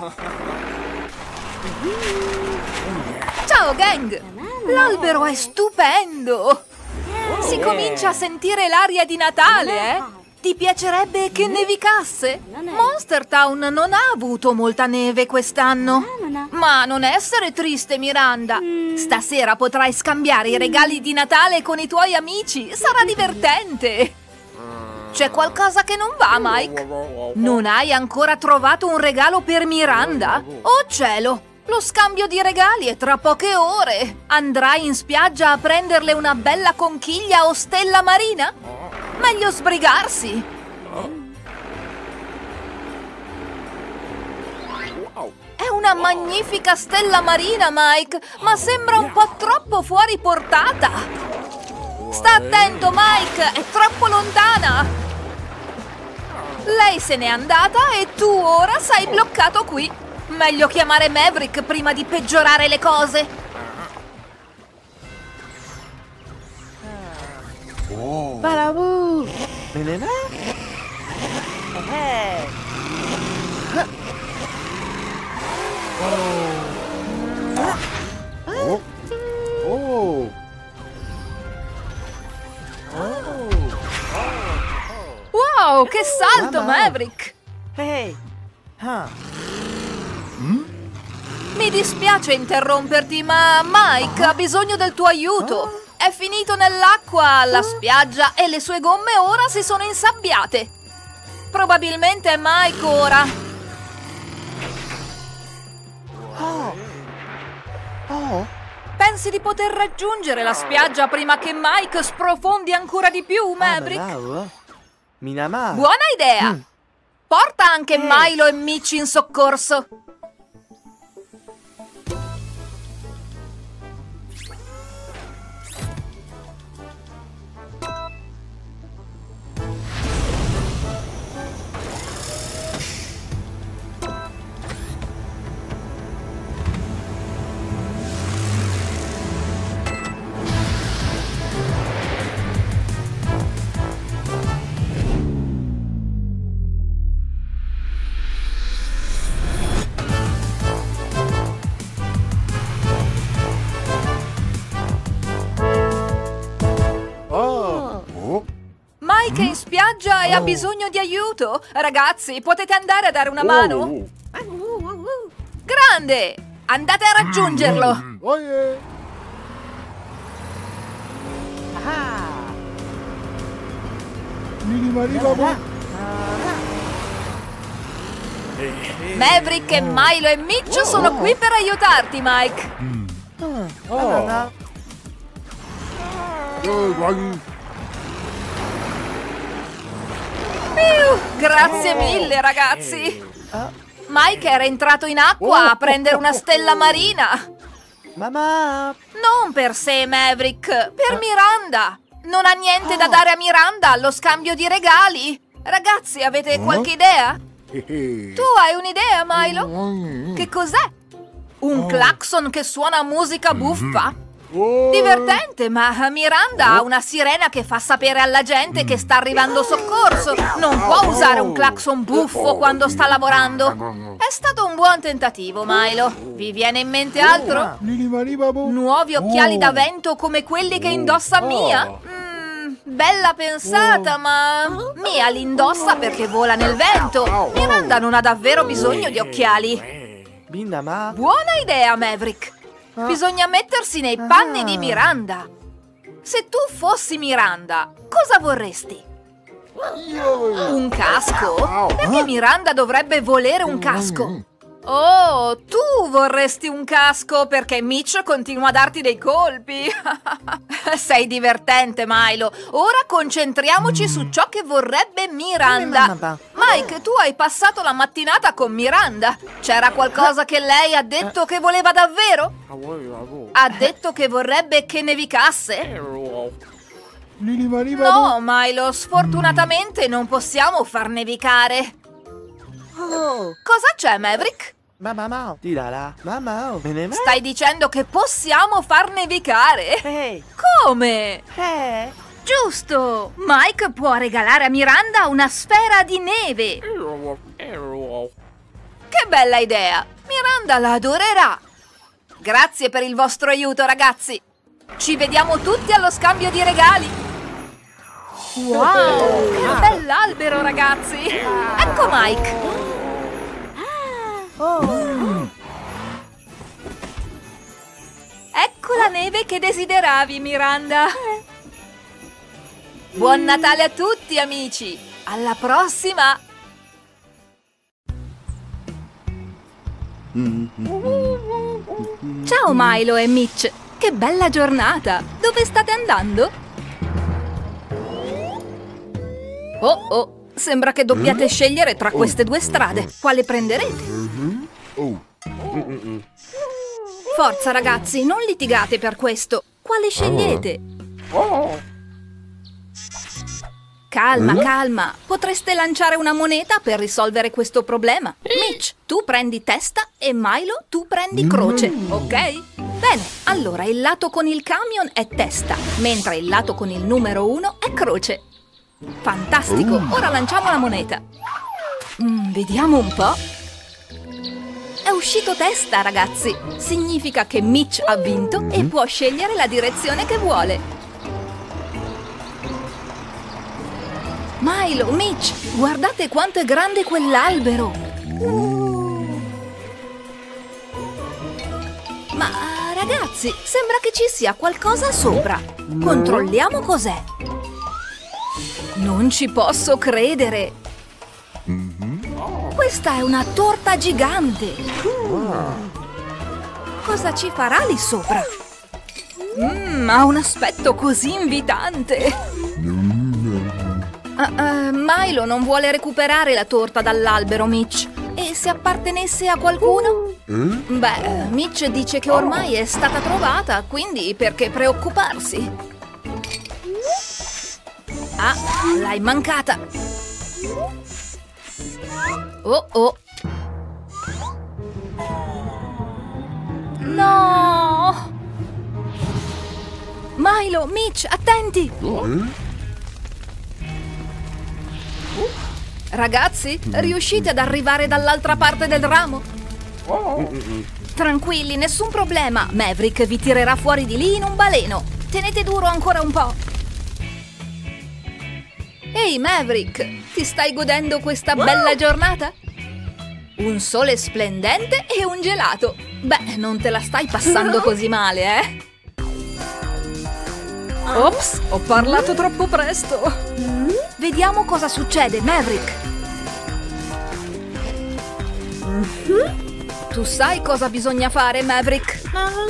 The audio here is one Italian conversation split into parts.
Ciao, gang! L'albero è stupendo! Si comincia a sentire l'aria di Natale, eh? Ti piacerebbe che nevicasse? Monster Town non ha avuto molta neve quest'anno. Ma non essere triste, Miranda. Stasera potrai scambiare i regali di Natale con i tuoi amici. Sarà divertente. C'è qualcosa che non va, Mike? Non hai ancora trovato un regalo per Miranda? Oh cielo! Lo scambio di regali è tra poche ore. Andrai in spiaggia a prenderle una bella conchiglia o stella marina? Meglio sbrigarsi. È una magnifica stella marina, Mike, ma sembra un po' troppo fuori portata. Sta attento, Mike, è troppo lontana. Lei se n'è andata e tu ora sei bloccato qui. Meglio chiamare Maverick prima di peggiorare le cose. Balaboo! Wow, che salto, Maverick! Mi dispiace interromperti, ma Mike ha bisogno del tuo aiuto. È finito nell'acqua alla spiaggia e le sue gomme ora si sono insabbiate. Probabilmente è Mike ora. Pensi di poter raggiungere la spiaggia prima che Mike sprofondi ancora di più, Maverick? Buona idea! Porta anche Milo e Mitch in soccorso. Mike è in spiaggia e ha bisogno di aiuto. Ragazzi, potete andare a dare una mano? Grande! Andate a raggiungerlo. Maverick e Milo e Mitch sono qui per aiutarti, Mike. Grazie mille, ragazzi. Mike era entrato in acqua a prendere una stella marina. Mamma! Non per sé, Maverick, per Miranda. Non ha niente da dare a Miranda allo scambio di regali. Ragazzi, avete qualche idea? Tu hai un'idea, Milo? Che cos'è? Un clacson che suona musica buffa? Divertente, ma Miranda ha una sirena che fa sapere alla gente che sta arrivando soccorso. Non può usare un clacson buffo quando sta lavorando. È stato un buon tentativo, Milo. Vi viene in mente altro? Nuovi occhiali da vento come quelli che indossa Mia? Bella pensata, ma Mia li indossa perché vola nel vento. Miranda non ha davvero bisogno di occhiali. Buona idea, Maverick. Bisogna mettersi nei panni di Miranda. Se tu fossi Miranda, cosa vorresti? Un casco? Perché Miranda dovrebbe volere un casco? Oh, tu vorresti un casco perché Mitch continua a darti dei colpi. Sei divertente, Milo. Ora concentriamoci su ciò che vorrebbe Miranda. Mike, tu hai passato la mattinata con Miranda. C'era qualcosa che lei ha detto che voleva davvero? Ha detto che vorrebbe che nevicasse? No, Milo, sfortunatamente non possiamo far nevicare. Cosa c'è, Maverick? Stai dicendo che possiamo far nevicare? Come? Giusto! Mike può regalare a Miranda una sfera di neve. Che bella idea! Miranda la adorerà! Grazie per il vostro aiuto, ragazzi! Ci vediamo tutti allo scambio di regali! Wow! Che bell'albero, ragazzi! Ecco Mike! Ecco la neve che desideravi, Miranda! Buon Natale a tutti, amici! Alla prossima! Ciao Milo e Mitch! Che bella giornata! Dove state andando? Oh, sembra che dobbiate scegliere tra queste due strade. Quale prenderete? Forza ragazzi, non litigate per questo. Quale scegliete? Calma, calma. Potreste lanciare una moneta per risolvere questo problema. Mitch, tu prendi testa e Milo, tu prendi croce, ok? Bene, allora il lato con il camion è testa, mentre il lato con il numero 1 è croce. Fantastico, ora lanciamo la moneta. Vediamo un po'. È uscito testa, ragazzi. Significa che Mitch ha vinto e può scegliere la direzione che vuole. Milo, Mitch, guardate quanto è grande quell'albero! Ma ragazzi, sembra che ci sia qualcosa sopra. Controlliamo cos'è. Non ci posso credere! Questa è una torta gigante! Cosa ci farà lì sopra? Ha un aspetto così invitante! Milo non vuole recuperare la torta dall'albero, Mitch. E se appartenesse a qualcuno? Beh, Mitch dice che ormai è stata trovata, quindi perché preoccuparsi? Ah, l'hai mancata! Oh! No! Milo, Mitch, attenti! Ragazzi, riuscite ad arrivare dall'altra parte del ramo? Tranquilli, nessun problema. Maverick vi tirerà fuori di lì in un baleno. Tenete duro ancora un po'. Ehi Maverick, ti stai godendo questa bella giornata? Un sole splendente e un gelato. Beh, non te la stai passando così male, eh? Ops, ho parlato troppo presto. Vediamo cosa succede, Maverick. Tu sai cosa bisogna fare, Maverick?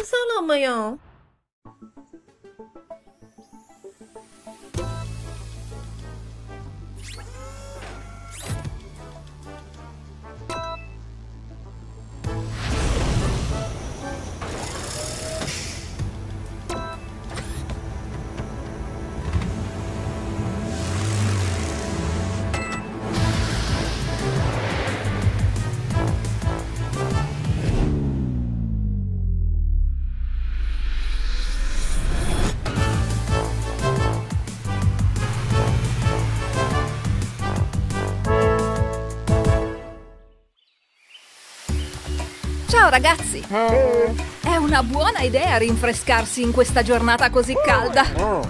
Ciao ragazzi! È una buona idea rinfrescarsi in questa giornata così calda.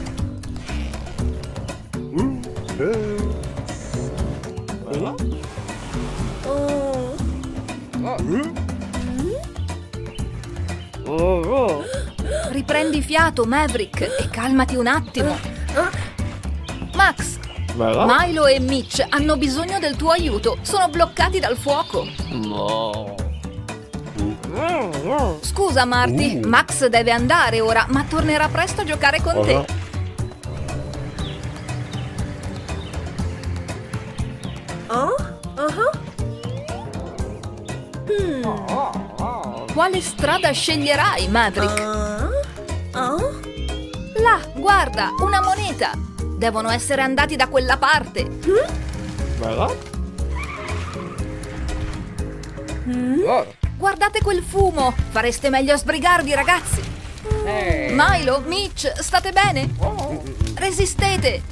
Riprendi fiato, Maverick, e calmati un attimo. Max, Milo e Mitch hanno bisogno del tuo aiuto. Sono bloccati dal fuoco. Scusa Marty, Max deve andare ora, ma tornerà presto a giocare con te. Quale strada sceglierai, Maverick? Là, guarda, una moneta. Devono essere andati da quella parte. Guardate quel fumo! Fareste meglio a sbrigarvi, ragazzi! Milo, Mitch, state bene? Resistete!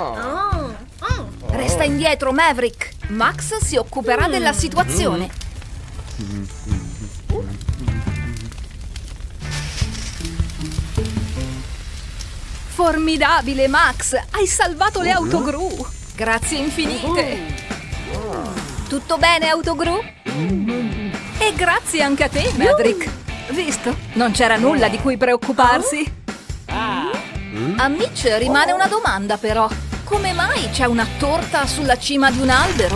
Resta indietro, Maverick! Max si occuperà della situazione. Formidabile, Max! Hai salvato le autogru! Grazie infinite! Tutto bene, autogru? E grazie anche a te, Maverick! Visto? Non c'era nulla di cui preoccuparsi! A Mitch rimane una domanda, però. Come mai c'è una torta sulla cima di un albero?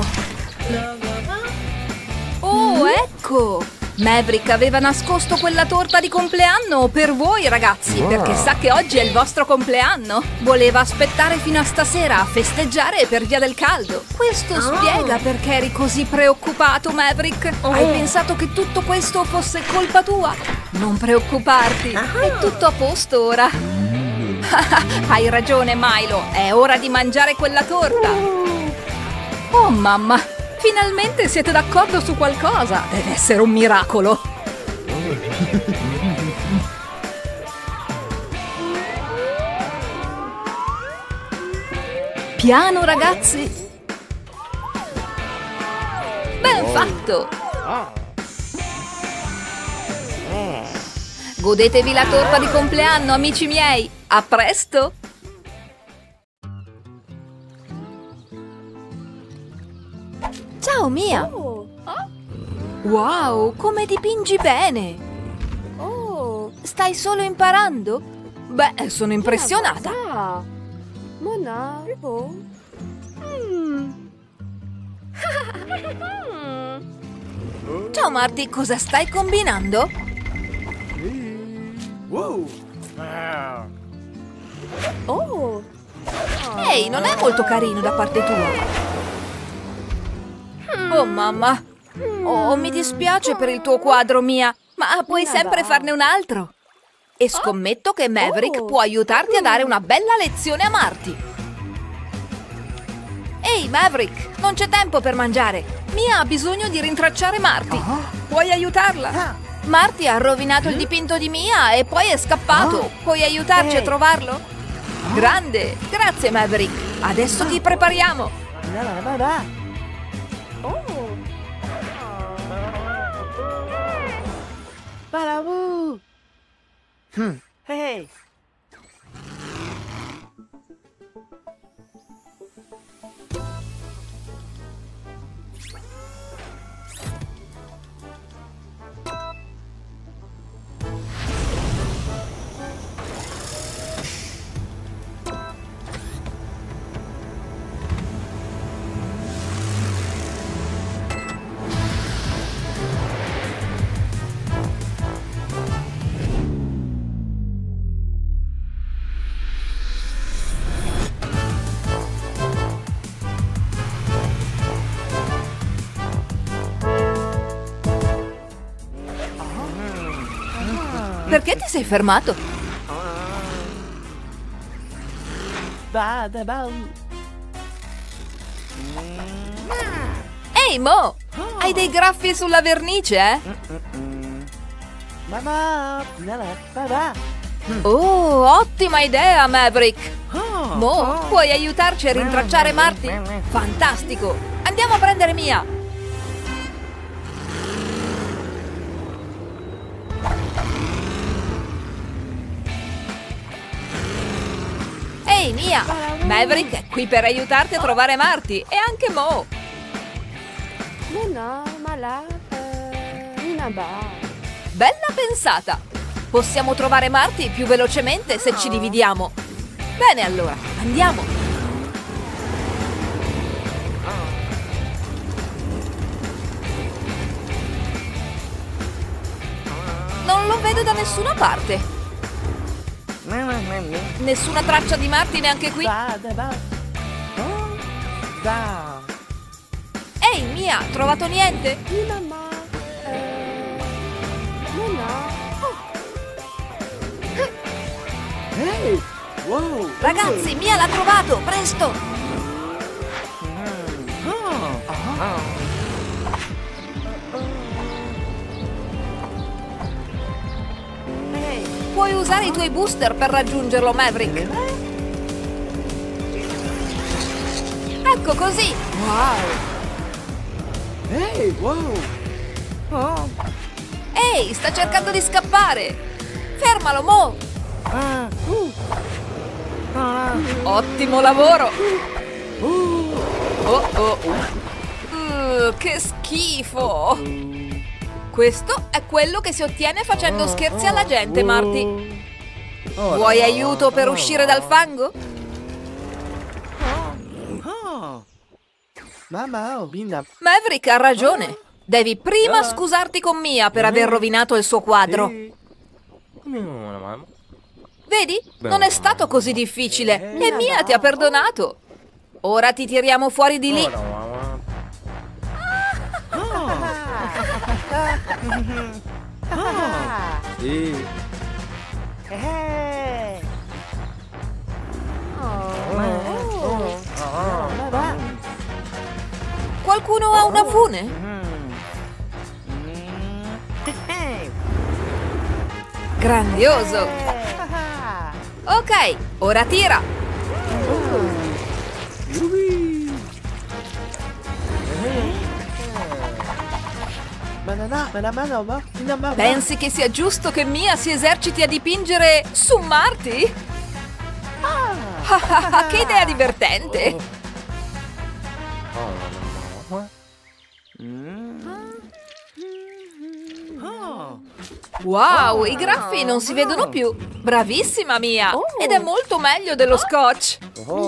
Oh, ecco! Maverick aveva nascosto quella torta di compleanno per voi, ragazzi, perché sa che oggi è il vostro compleanno. Voleva aspettare fino a stasera a festeggiare per via del caldo. Questo spiega perché eri così preoccupato, Maverick. Hai pensato che tutto questo fosse colpa tua? Non preoccuparti, è tutto a posto ora. Hai ragione, Milo, è ora di mangiare quella torta. Oh, mamma! Finalmente siete d'accordo su qualcosa! Deve essere un miracolo! Piano, ragazzi! Ben fatto! Godetevi la torta di compleanno, amici miei! A presto! Ciao, Mia! Wow, come dipingi bene! Stai solo imparando? Beh, sono impressionata! Ciao, Marty, cosa stai combinando? Ehi, non è molto carino da parte tua! Oh, mamma! Oh, mi dispiace per il tuo quadro, Mia, ma puoi sempre farne un altro. E scommetto che Maverick può aiutarti a dare una bella lezione a Marty. Ehi, Maverick, non c'è tempo per mangiare. Mia ha bisogno di rintracciare Marty. Puoi aiutarla? Marty ha rovinato il dipinto di Mia e poi è scappato. Puoi aiutarci a trovarlo? Grande! Grazie, Maverick. Adesso ti prepariamo. Balaboo! Hey! Perché ti sei fermato? Ehi, Mo! Hai dei graffi sulla vernice, eh? Mamma! Oh, ottima idea, Maverick! Mo, puoi aiutarci a rintracciare Marty? Fantastico! Andiamo a prendere Mia! Ehi, Mia! Maverick è qui per aiutarti a trovare Marty e anche Mo! Bella pensata! Possiamo trovare Marty più velocemente se ci dividiamo. Bene, allora, andiamo! Non lo vedo da nessuna parte. Nessuna traccia di Marty neanche qui. Ehi, Mia, trovato niente? Hey! Wow! Ragazzi, Mia l'ha trovato, presto! Puoi usare i tuoi booster per raggiungerlo, Maverick. Ecco così. Wow! Hey! Wow! Ehi, sta cercando di scappare! Fermalo, Mo! Ottimo lavoro! Che schifo! Questo è quello che si ottiene facendo scherzi alla gente, Marty. Vuoi aiuto per uscire dal fango? Maverick ha ragione. Devi prima scusarti con Mia per aver rovinato il suo quadro. Vedi? Non è stato così difficile e Mia ti ha perdonato. Ora ti tiriamo fuori di lì. Qualcuno ha una fune? Grandioso! Ok, ora tira! Pensi che sia giusto che Mia si eserciti a dipingere su Marty? Che idea divertente! Wow, i graffi non si vedono più! Bravissima Mia! Ed è molto meglio dello scotch!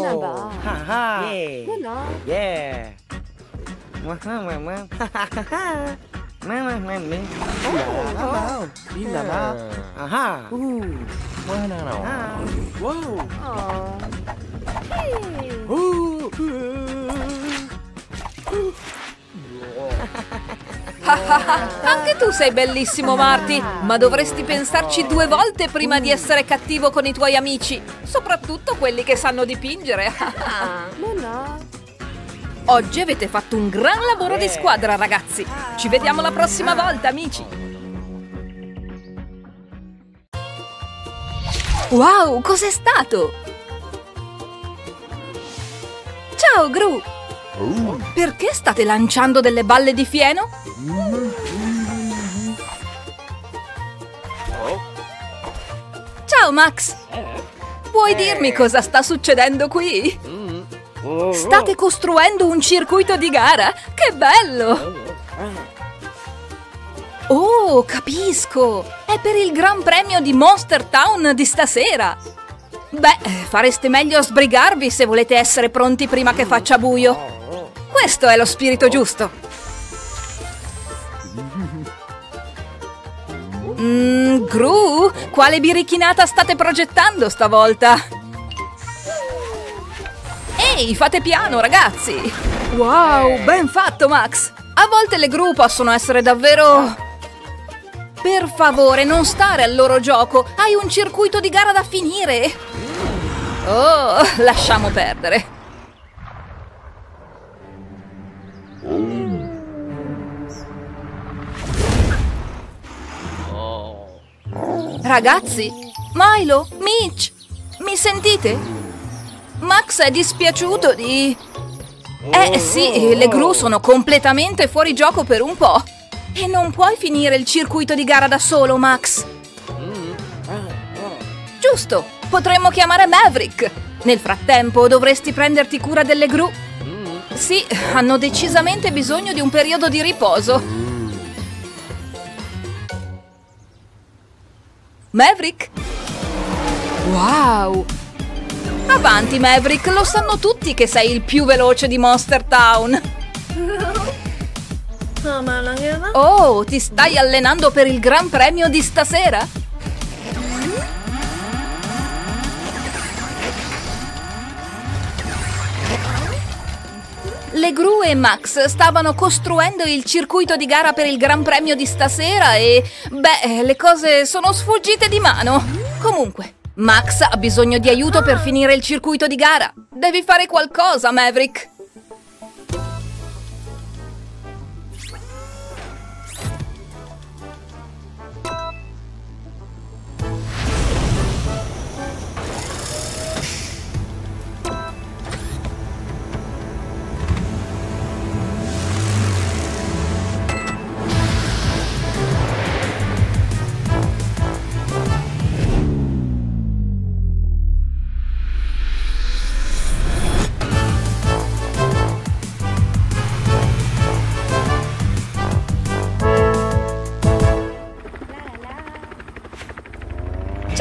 Anche tu sei bellissimo, Marty, ma dovresti pensarci 2 volte prima di essere cattivo con i tuoi amici, soprattutto quelli che sanno dipingere. Oggi avete fatto un gran lavoro di squadra, ragazzi. Ci vediamo la prossima volta, amici. Wow, cos'è stato? Ciao, Gru! Perché state lanciando delle balle di fieno? Ciao, Max! Puoi dirmi cosa sta succedendo qui? State costruendo un circuito di gara? Che bello! Oh, capisco! È per il Gran Premio di Monster Town di stasera! Beh, fareste meglio a sbrigarvi se volete essere pronti prima che faccia buio. Questo è lo spirito giusto. Gru, quale birichinata state progettando stavolta? Ehi, fate piano, ragazzi! Wow, ben fatto, Max! A volte le gru possono essere davvero... Per favore, non stare al loro gioco! Hai un circuito di gara da finire! Oh, lasciamo perdere! Ragazzi, Milo, Mitch, mi sentite? Max è dispiaciuto di... sì, le gru sono completamente fuori gioco per un po'. E non puoi finire il circuito di gara da solo, Max. Giusto, potremmo chiamare Maverick. Nel frattempo dovresti prenderti cura delle gru. Sì, hanno decisamente bisogno di un periodo di riposo. Maverick? Wow! Avanti, Maverick, lo sanno tutti che sei il più veloce di Monster Town. Oh, ti stai allenando per il Gran Premio di stasera? Le gru e Max stavano costruendo il circuito di gara per il Gran Premio di stasera e... beh, le cose sono sfuggite di mano. Comunque, Max ha bisogno di aiuto per finire il circuito di gara. Devi fare qualcosa, Maverick.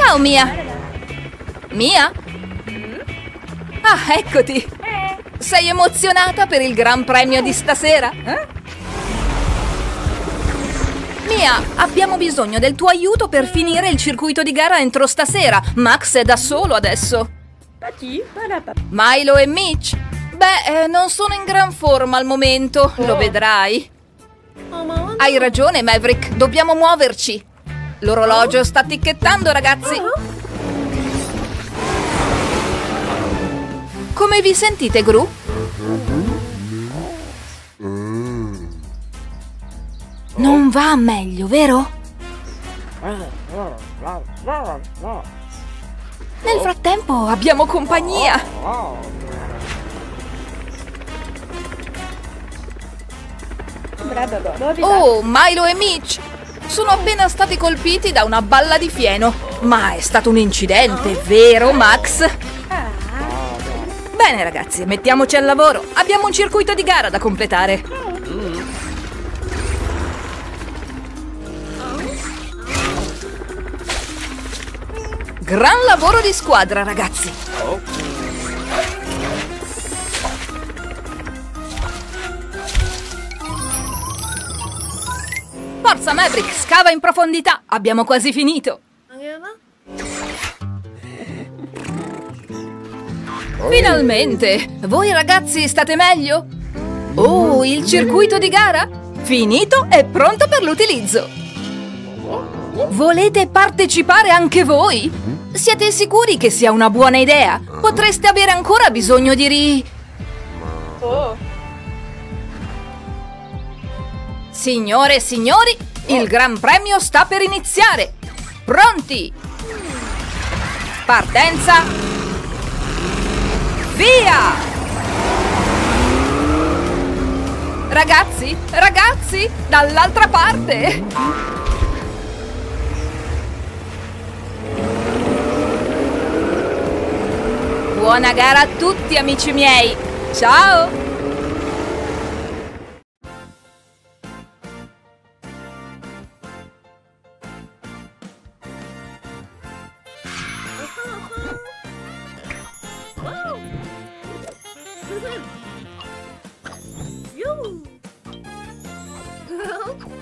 Ciao, Mia. Mia? Ah, eccoti. Sei emozionata per il Gran Premio di stasera? Mia, abbiamo bisogno del tuo aiuto per finire il circuito di gara entro stasera. Max è da solo adesso. Milo e Mitch? Beh, non sono in gran forma al momento, lo vedrai. Hai ragione, Maverick, dobbiamo muoverci. L'orologio sta ticchettando, ragazzi. Come vi sentite, Gru? Non va meglio, vero? Nel frattempo abbiamo compagnia. Oh, Milo e Mitch sono appena stati colpiti da una balla di fieno. Ma è stato un incidente, vero, Max? Bene, ragazzi, mettiamoci al lavoro. Abbiamo un circuito di gara da completare. Gran lavoro di squadra, ragazzi. Forza, Maverick, scava in profondità. Abbiamo quasi finito. Finalmente! Voi ragazzi state meglio? Oh, il circuito di gara? Finito e pronto per l'utilizzo! Volete partecipare anche voi? Siete sicuri che sia una buona idea? Potreste avere ancora bisogno di Signore e signori, il Gran Premio sta per iniziare! Pronti? Partenza! Via! Ragazzi, ragazzi, dall'altra parte! Buona gara a tutti, amici miei! Ciao! You.